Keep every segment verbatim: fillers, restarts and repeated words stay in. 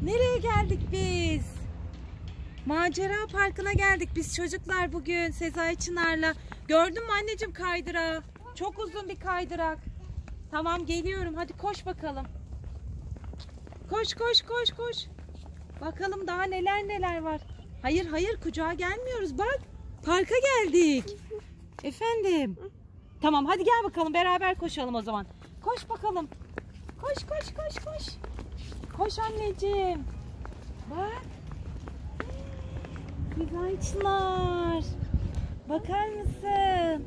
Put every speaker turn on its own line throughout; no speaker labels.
Nereye geldik biz? Macera Parkı'na geldik biz çocuklar bugün Sezai Çınar'la. Gördün mü anneciğim kaydırağı? Çok uzun bir kaydırak. Tamam geliyorum, hadi koş bakalım. Koş koş koş koş. Bakalım daha neler neler var. Hayır hayır, kucağa gelmiyoruz, bak. Parka geldik. Efendim. Tamam hadi gel bakalım, beraber koşalım o zaman. Koş bakalım. Koş koş koş koş. Koş anneciğim. Bak. Sezai Çınar. Bakar mısın?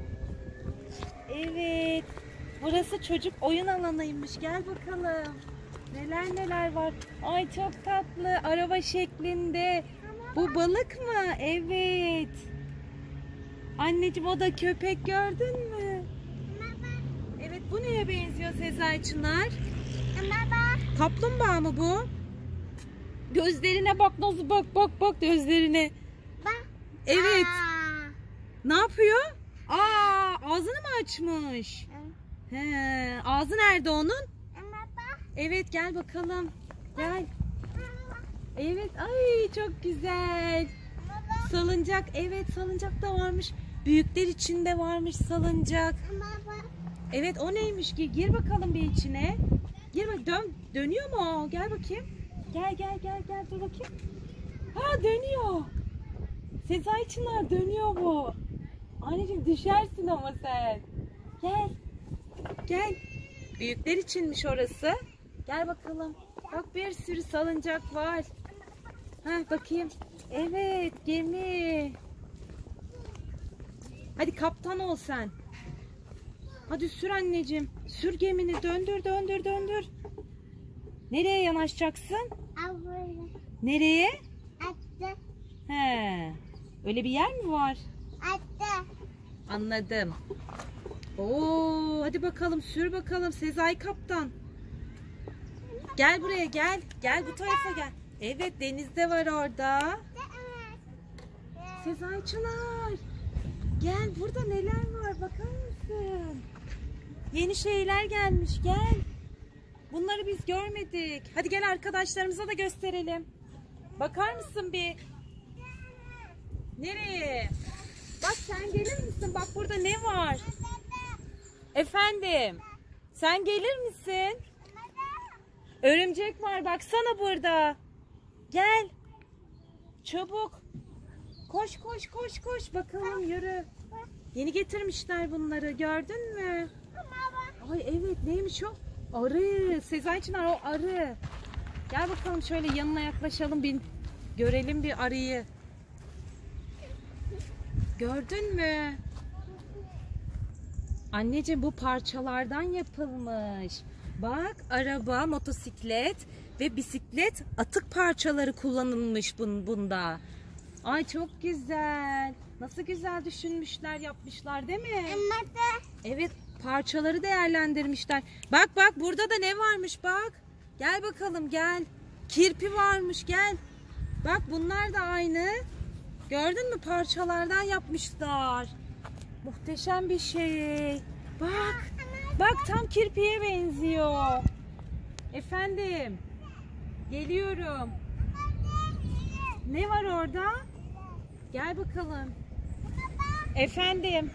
Evet. Burası çocuk oyun alanıymış. Gel bakalım. Neler neler var. Ay çok tatlı. Araba şeklinde. Bu balık mı? Evet. Anneciğim o da köpek, gördün mü? Evet, bu neye benziyor Sezai Çınar? Kaplumbağa mı bu? Gözlerine bak, nasıl bak bak bak gözlerine. Evet. Ne yapıyor? Aa, ağzını mı açmış? He, ağzı nerede onun? Evet, gel bakalım. Gel. Evet, ay çok güzel. Salıncak, evet salıncak da varmış. Büyükler için de varmış salıncak. Evet, o neymiş ki? Gir bakalım bir içine. Gir bak, dön. Dönüyor mu o? Gel bakayım. Gel gel gel gel, dur bakayım. Ha, dönüyor. Sezai Çınar, dönüyor bu. Anneciğim düşersin ama sen. Gel. Gel. Büyükler içinmiş orası. Gel bakalım. Bak, bir sürü salıncak var. Ha, bakayım. Evet, gemi. Hadi kaptan ol sen. Hadi sür anneciğim. Sür gemini, döndür döndür döndür. Nereye yanaşacaksın? Nereye? He. Öyle bir yer mi var? Anladım. Oo, hadi bakalım sür bakalım Sezai kaptan. Gel buraya, gel. Gel bu tarafa gel. Evet, denizde var orada. Sezai Çınar. Gel, burada neler var bakar mısın? Yeni şeyler gelmiş, gel. Bunları biz görmedik. Hadi gel arkadaşlarımıza da gösterelim. Bakar mısın bir? Nereye? Bak, sen gelir misin? Bak burada ne var? Efendim? Sen gelir misin? Örümcek var, baksana burada. Gel. Çabuk. Koş koş koş koş. Bakalım, yürü. Yeni getirmişler bunları, gördün mü? Ay evet, neymiş o? Arı. Sezai Çınar, o arı. Gel bakalım, şöyle yanına yaklaşalım, bir görelim bir arıyı. Gördün mü? Anneciğim, bu parçalardan yapılmış. Bak, araba, motosiklet ve bisiklet atık parçaları kullanılmış bunda. Ay çok güzel. Nasıl güzel düşünmüşler, yapmışlar değil mi? Evet, parçaları değerlendirmişler. Bak bak, burada da ne varmış bak. Gel bakalım, gel. Kirpi varmış, gel. Bak, bunlar da aynı. Gördün mü? Parçalardan yapmışlar. Muhteşem bir şey. Bak. Bak, tam kirpiye benziyor. Efendim. Geliyorum. Ne var orada? Gel bakalım. Efendim.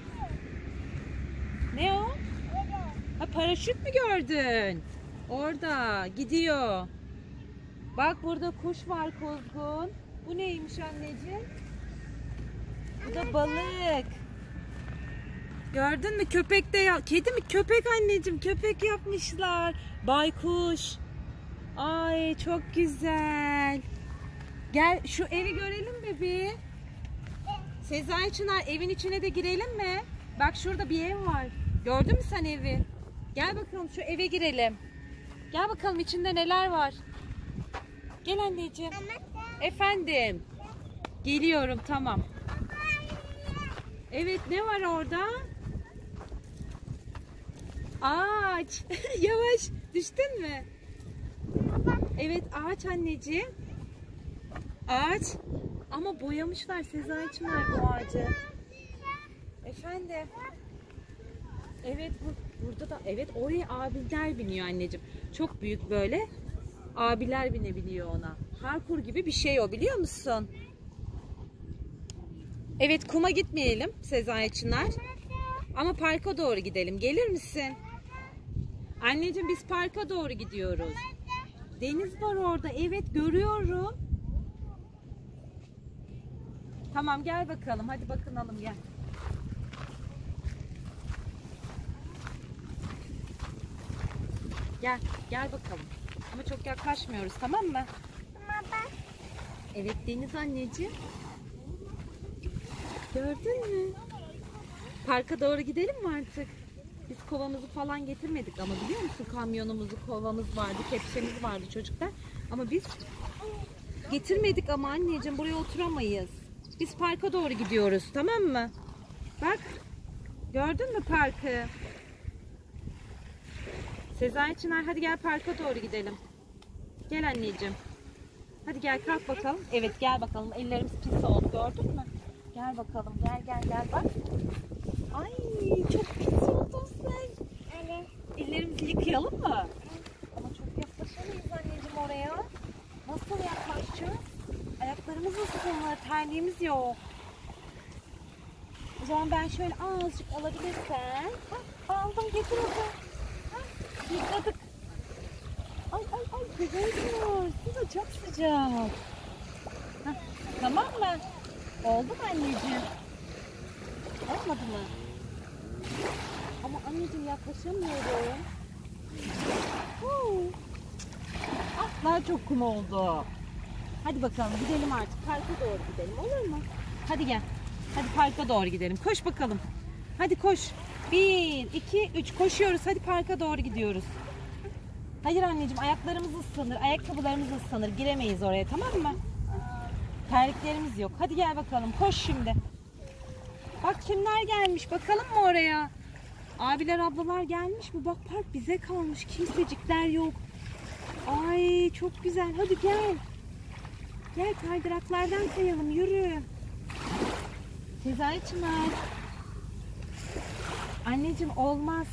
Ne o? Ha, paraşüt mü gördün? Orada gidiyor. Bak, burada kuş var, kuzgun. Bu neymiş anneciğim? Bu da balık. Gördün mü? Köpek de ya. Kedi mi? Köpek anneciğim. Köpek yapmışlar. Baykuş. Ay çok güzel. Gel şu evi görelim mi bir? Sezai Çınar, evin içine de girelim mi? Bak, şurada bir ev var. Gördün mü sen evi? Gel bakalım, şu eve girelim. Gel bakalım, içinde neler var. Gel anneciğim. Efendim. Geliyorum, tamam. Evet, ne var orada? Ağaç. Yavaş. Düştün mü? Evet, ağaç anneciğim. Ağaç. Ama boyamışlar Sezai Çınar bu ağacı. Efendim. Evet, bu, burada da evet, oraya abiler biniyor anneciğim. Çok büyük böyle. Abiler binebiliyor ona. Parkur gibi bir şey o, biliyor musun? Evet, kuma gitmeyelim Sezai Çınar. Ama parka doğru gidelim. Gelir misin? Anneciğim biz parka doğru gidiyoruz. Deniz var orada. Evet, görüyorum. Tamam, gel bakalım. Hadi bakınalım, gel. Gel, gel bakalım. Ama çok yaklaşmıyoruz, tamam mı? Evet, deniz anneciğim. Gördün mü? Parka doğru gidelim mi artık? Biz kovamızı falan getirmedik ama biliyor musun? Kamyonumuzu, kovamız vardı, kepçemiz vardı çocuklar. Ama biz getirmedik ama anneciğim, buraya oturamayız. Biz parka doğru gidiyoruz, tamam mı? Bak, gördün mü parkı? Sezai Çınar, hadi gel parka doğru gidelim. Gel anneciğim. Hadi gel, kalk bakalım. Evet, gel bakalım. Ellerimiz pis oldu, gördün mü? Gel bakalım, gel gel gel bak. Ay, çok pis oldun sen. Evet. Ellerimizi yıkayalım mı? Ama çok yaklaşamayız anneciğim oraya. Nasıl yaklaşacağız? Ayaklarımız ısınır, terliğimiz yok. O zaman ben şöyle azıcık alabilirsem. Hah, aldım, getir onu. Hah, yıkadık. Ay ay ay, güzel var. Su da çok sıcak. Hah, tamam mı? Oldu mu anneciğim? Olmadı mı? Ama anneciğim yaklaşamıyorum. Huu. Ah, daha çok kum oldu. Hadi bakalım gidelim artık. Parka doğru gidelim, olur mu? Hadi gel. Hadi parka doğru gidelim. Koş bakalım. Hadi koş. Bir, iki, üç. Koşuyoruz. Hadi parka doğru gidiyoruz. Hayır anneciğim, ayaklarımız ıslanır. Ayakkabılarımız ıslanır. Giremeyiz oraya, tamam mı? Terliklerimiz yok. Hadi gel bakalım. Koş şimdi. Bak kimler gelmiş. Bakalım mı oraya? Abiler, ablalar gelmiş mi? Bak, park bize kalmış. Kimsecikler yok. Ay çok güzel. Hadi gel. Gel, kaydıraklardan kayalım. Yürü. Sezai Çınar. Anneciğim olmaz.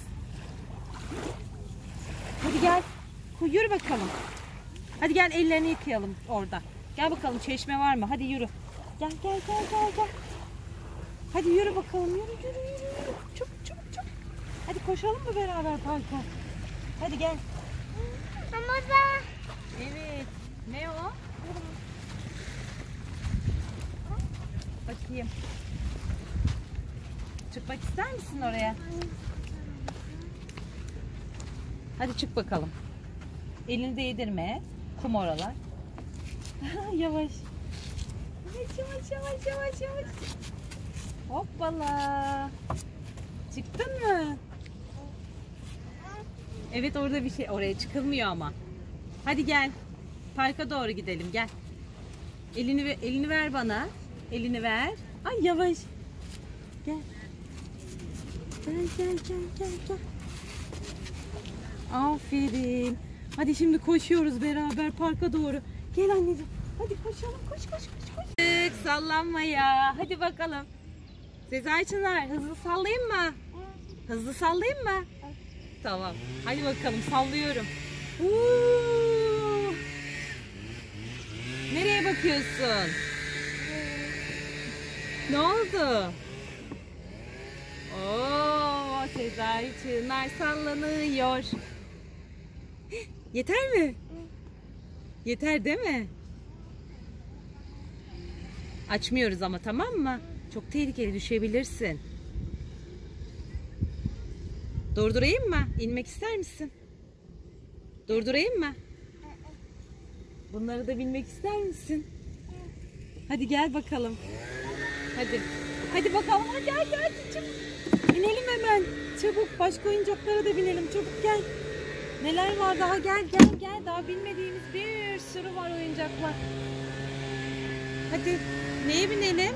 Hadi gel. Yürü bakalım. Hadi gel, ellerini yıkayalım orada. Gel bakalım, çeşme var mı? Hadi yürü. Gel gel gel gel gel. Hadi yürü bakalım. Yürü yürü yürü. yürü. Çok çok çok. Hadi koşalım mı beraber parka? Hadi gel.
Ama da.
Evet. Ne o? Bakayım. Çıkmak ister misin oraya? Hadi çık bakalım. Elini değdirme. Kum oralar. Yavaş. Yavaş yavaş yavaş yavaş yavaş. Hoppala. Çıktın mı? Evet, orada bir şey. Oraya çıkılmıyor ama. Hadi gel. Parka doğru gidelim, gel. Elini elini ver bana. Elini ver. Ay yavaş. Gel. Gel gel gel gel gel. Aferin. Hadi şimdi koşuyoruz beraber parka doğru. Gel anneciğim. Hadi koşalım. Koş koş koş koş. Sallanmaya. Hadi bakalım. Sezai Çınar, hızlı sallayayım mı? Hızlı sallayayım mı? Tamam. Hadi bakalım, sallıyorum. Uuu. Nereye bakıyorsun? Ne oldu? Oo, Sezai Çınar sallanıyor. Yeter mi? Yeter değil mi? Açmıyoruz ama, tamam mı? Çok tehlikeli, düşebilirsin. Durdurayım mı? İnmek ister misin? Durdurayım mı? Bunları da binmek ister misin? Hadi gel bakalım. Hadi. Hadi bakalım. Hadi hadi hadi. Çabuk. İnelim hemen. Çabuk. Başka oyuncaklara da binelim. Çabuk gel. Neler var daha? Gel gel gel. Daha bilmediğimiz bir sürü var oyuncaklar. Hadi. Neye binelim?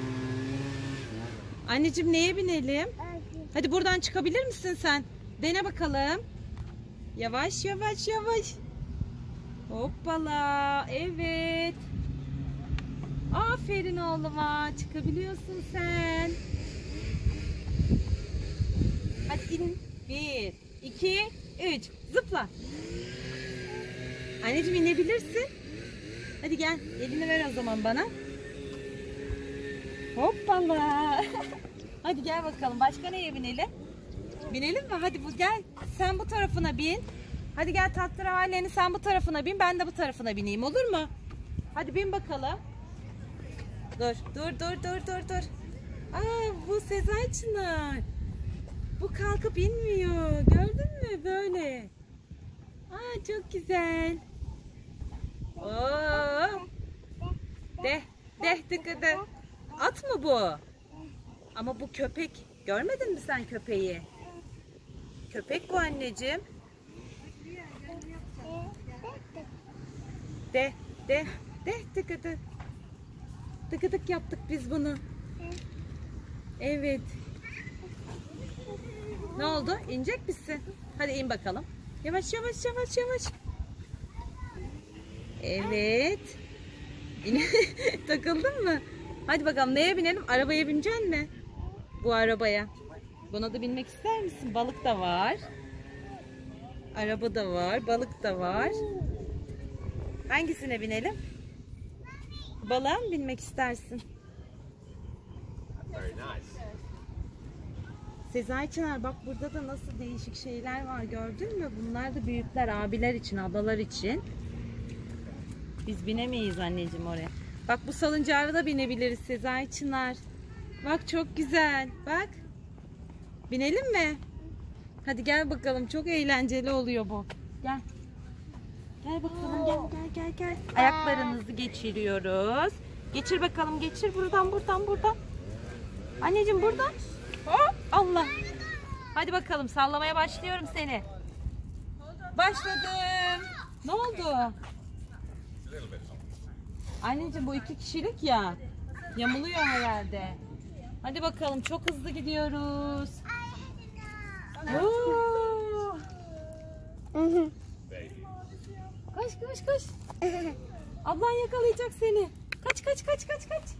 Anneciğim, neye binelim? Hadi buradan çıkabilir misin sen? Dene bakalım. Yavaş yavaş yavaş. Hoppala. Evet. Aferin oğluma. Çıkabiliyorsun sen. Hadi in. Bir, iki, üç. Zıpla. Anneciğim inebilirsin. Hadi gel. Elini ver o zaman bana. Hoppala. Hadi gel bakalım. Başka neye binelim? Binelim mi? Hadi bu gel. Sen bu tarafına bin. Hadi gel tahterevallerini sen bu tarafına bin. Ben de bu tarafına bineyim. Olur mu? Hadi bin bakalım. Dur. Dur dur dur dur dur. Aa, bu Sezai Çınar. Bu kalkıp inmiyor. Gördün mü böyle? Aa, çok güzel. Oo. De, de, de, de. At mı bu? Ama bu köpek. Görmedin mi sen köpeği? Köpek bu anneciğim. De, de, de, tıkı tık. Tıkı tık yaptık biz bunu. Evet. Ne oldu? İnecek misin? Hadi in bakalım. Yavaş yavaş yavaş yavaş. Evet. Takıldın mı? Hadi bakalım neye binelim? Arabaya bineceksin mi? Bu arabaya. Buna da binmek ister misin? Balık da var. Araba da var. Balık da var. Hangisine binelim? Balığa mı binmek istersin? Sezai Çınar bak burada da nasıl değişik şeyler var gördün mü? Bunlar da büyükler, abiler için, ablalar için. Biz binemeyiz anneciğim oraya. Bak bu salıncağa da binebiliriz Sezai Çınar. Bak çok güzel. Bak. Binelim mi? Hadi gel bakalım. Çok eğlenceli oluyor bu. Gel. Gel bakalım gel gel gel gel. Ayaklarınızı geçiriyoruz. Geçir bakalım geçir buradan buradan buradan. Anneciğim buradan. Hop, Allah. Hadi bakalım sallamaya başlıyorum seni. Başladım. Ne oldu? Anneciğim bu iki kişilik ya. Yamuluyor herhalde. Hadi bakalım çok hızlı gidiyoruz. Oo. Koş koş koş. Ablan yakalayacak seni. Kaç kaç kaç kaç kaç.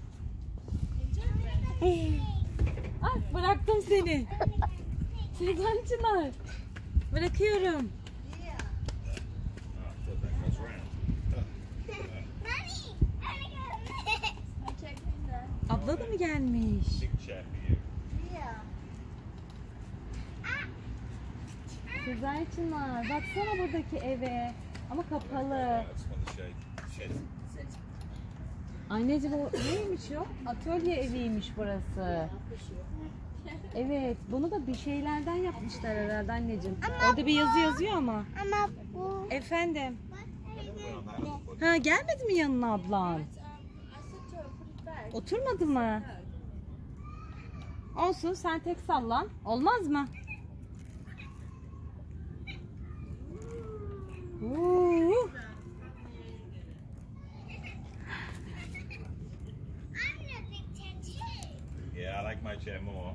Ah, bıraktım seni. Sezai Çınar. Bırakıyorum. Abla da mı gelmiş? Sezai Çınar. Baksana buradaki eve. Ama kapalı. Anneciğim o neymiş o? Atölye eviymiş burası. Evet, bunu da bir şeylerden yapmışlar herhalde anneciğim. Ama orada bir yazı yazıyor ama.
Ama bu...
Efendim? Ha, gelmedi mi yanına ablan? Oturmadı mı? Olsun, sen tek sallan. Olmaz mı? Oo.
Yeah, I like my chair more.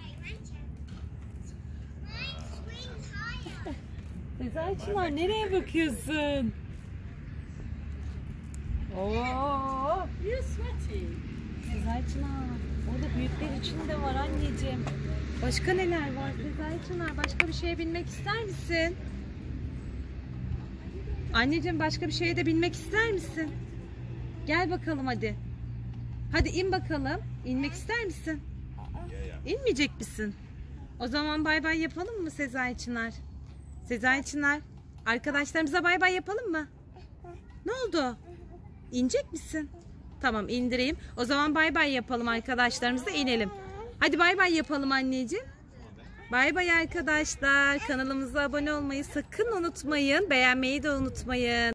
Sezai Çınar nereye bakıyorsun? Oo.
You're sweaty.
Sezai Çınar. Orada büyükler için de var anneciğim. Başka neler var Sezai Çınar? Başka bir şeye binmek ister misin? Anneciğim başka bir şeye de binmek ister misin? Gel bakalım hadi. Hadi in bakalım. İnmek ister misin? İnmeyecek misin? O zaman bay bay yapalım mı Sezai Çınar? Sezai Çınar. Arkadaşlarımıza bay bay yapalım mı? Ne oldu? İnecek misin? Tamam indireyim. O zaman bay bay yapalım arkadaşlarımıza inelim. Hadi bay bay yapalım anneciğim. Bay bay arkadaşlar. Kanalımıza abone olmayı sakın unutmayın. Beğenmeyi de unutmayın.